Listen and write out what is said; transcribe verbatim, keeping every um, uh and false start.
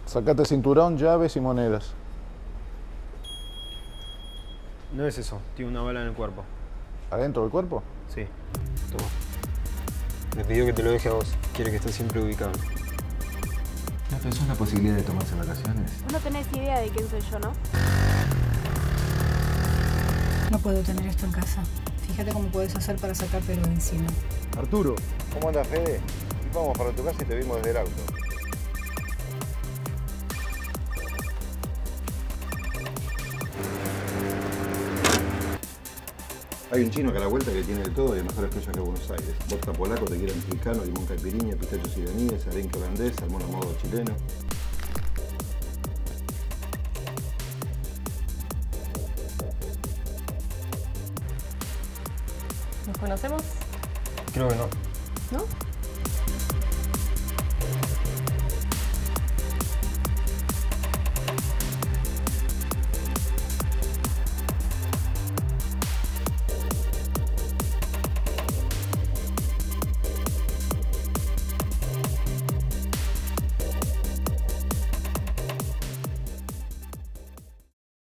Sacate cinturón, llaves y monedas. No es eso, tiene una bala en el cuerpo. ¿Adentro del cuerpo? Sí, toma. Me pidió que te lo deje a vos. Quiere que estés siempre ubicable. ¿No pensás la posibilidad de tomarse vacaciones? Vos no tenés idea de quién soy yo, ¿no? No puedo tener esto en casa. Fíjate cómo puedes hacer para sacártelo de encima. Arturo. ¿Cómo andas, Fede? Y vamos para tu casa y te vimos desde el auto. Hay un chino que a la vuelta que tiene de todo y de mejores precios que Buenos Aires. Vodka polaco, tequila mexicano, limón caipiriña, pistachos iraníes, arenque holandés, salmón a modo chileno. ¿Nos conocemos? Creo que no. ¿No?